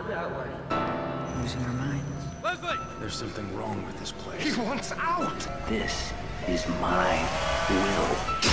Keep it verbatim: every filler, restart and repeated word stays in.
Losing our minds. Leslie! There's something wrong with this place. He wants out! This is my will.